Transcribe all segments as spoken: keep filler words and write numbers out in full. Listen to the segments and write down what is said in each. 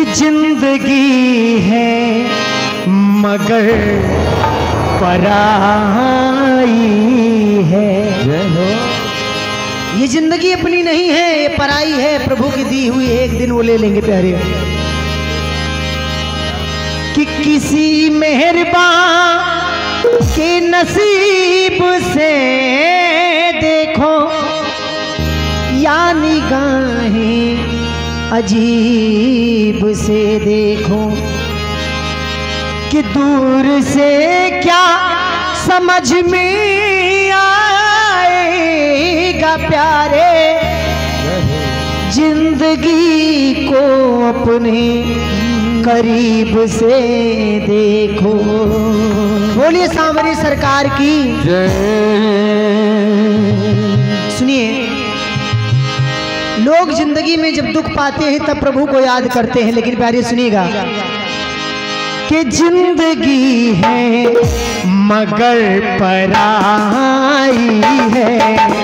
जिंदगी है मगर पराई है। ये जिंदगी अपनी नहीं है, ये पराई है, प्रभु की दी हुई, एक दिन वो ले लेंगे प्यारे। कि किसी मेहरबान के नसीब से देखो या निगाहें अजीब से देखो, कि दूर से क्या समझ में आएगा प्यारे, जिंदगी को अपने करीब से देखो। बोलिए सांवरी सरकार की जय। सुनिए, लोग जिंदगी में जब दुख पाते हैं तब प्रभु को याद करते हैं, लेकिन प्यारे सुनिएगा कि जिंदगी है मगर पराई है,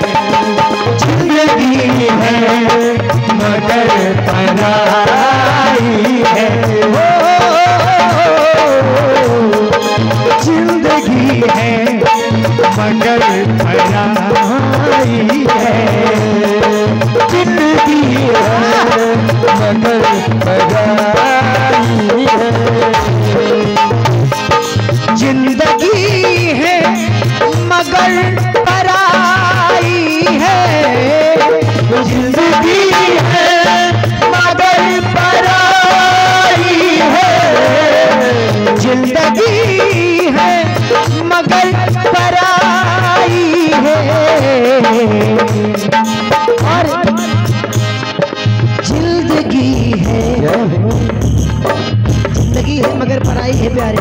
जिंदगी है मगर पराई है, जिंदगी है मगर पराई है, जिंदगी है मगर पराई है, जिंदगी है मगर पराई है, जिंदगी है मगर पराई है, जिंदगी है मगर पराई है। और जिंदगी है, जिंदगी है मगर पराई है प्यारे।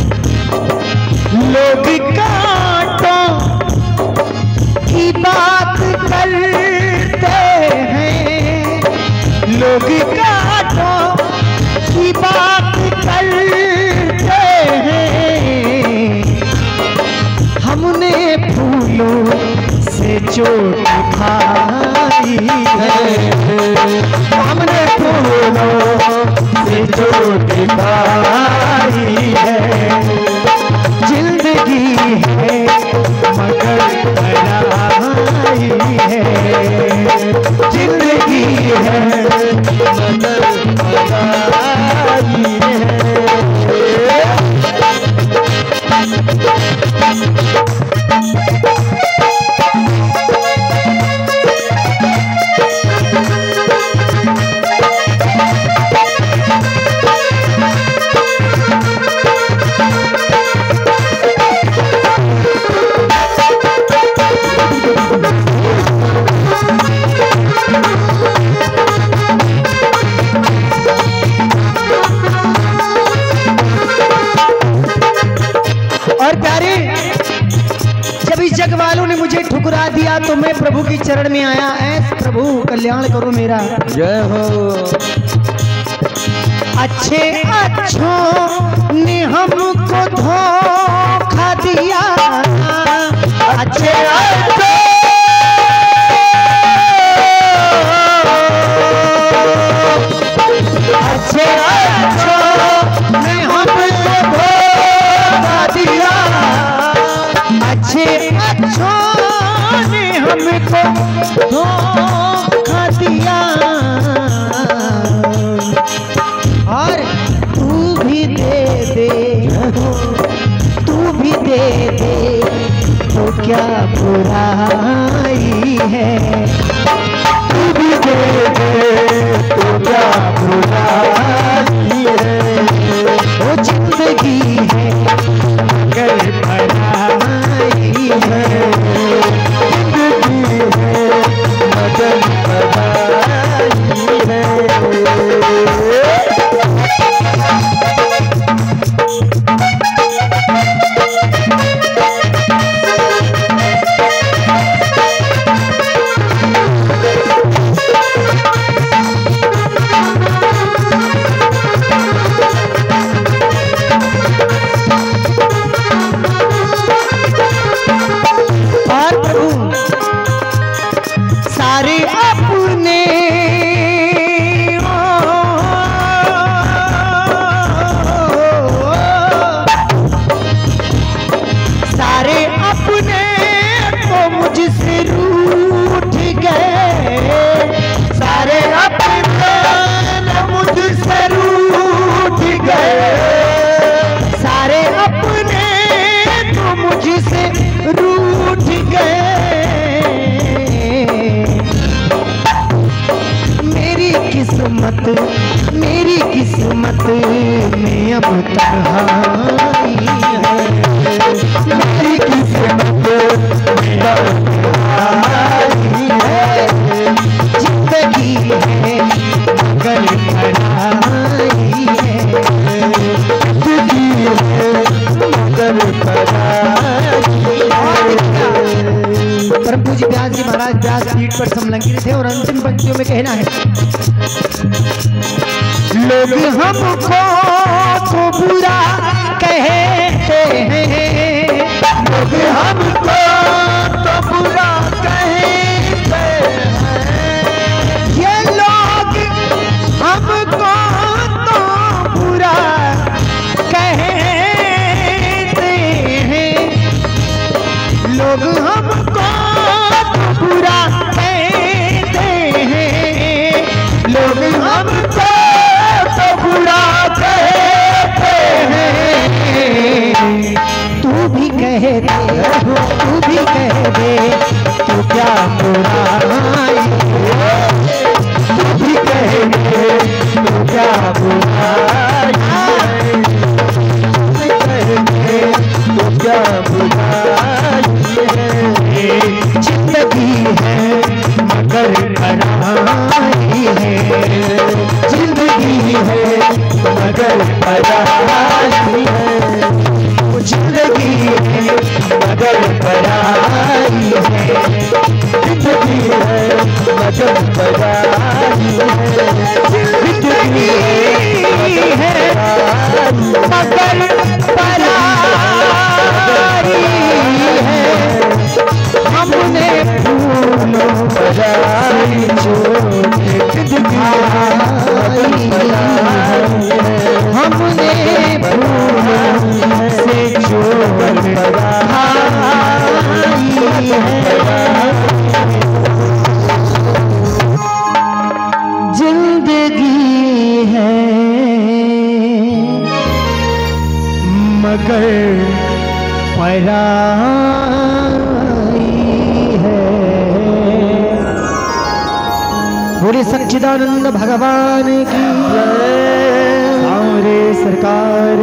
लोग कांटों की बात करते हैं, लोग कांटों की बात करते हैं, हमने फूलों से चोट खाई है, हमने फूलों से चोट खाई है, जिंदगी है मगर पराई है, जिंदगी है मगर पराई है। और प्यारे, जब इस जग वालों ने मुझे ठुकरा दिया तो मैं प्रभु की चरण में आया, ऐस प्रभु कल्याण करो मेरा। जय हो। अच्छे अच्छों ने हमको धोखा दिया, अच्छे अच्छों अच्छे अच्छों ने हमको धोखा दिया, अच्छे अच्छों ने हमको धोखा दिया, और तू भी दे दे, तू भी दे दे तो क्या बुराई है, तू भी दे दे तो क्या बुराई है, वो जिंदगी है मगर पराई है, जिंदगी है मगर पराई है। सारे अपने किस्मत, मेरी किस्मत में अब तन्हाई है। मेरी किस्मत में अब तन्हाई है। जिंदगी है मगर पराई है। जिंदगी है मगर पराई है। परम पूज्य व्यास जी महाराज व्यास पीठ पर समलंकित थे और अंतिम पंक्तियों में कहना है, लोग हमको तो बुरा कहते हैं, लोग हमको तो बुरा कहते हैं, ये लोग हमको तो बुरा कहते हैं, लोग हमको बुरा कहते हैं, लोग हमको तो बुरा कहते हैं। तू भी कह दे, तू भी कह दे, तू क्या बुराई, तू भी कह दे, तू क्या बुराई, तू कह दे, तू क्या बुराई है। जिंदगी है मगर पराई है। जिंदगी है मगर पराई है। जिंदगी है मगर पराई है। जिंदगी है मगर पराई है। जिंदगी है मगर पराई है। हमने फूलों बजाई जो हमने फूलों से जो जिंदगी है मगर पराई है। बोले सच्चिदानंद भगवान की जय। सारे सरकार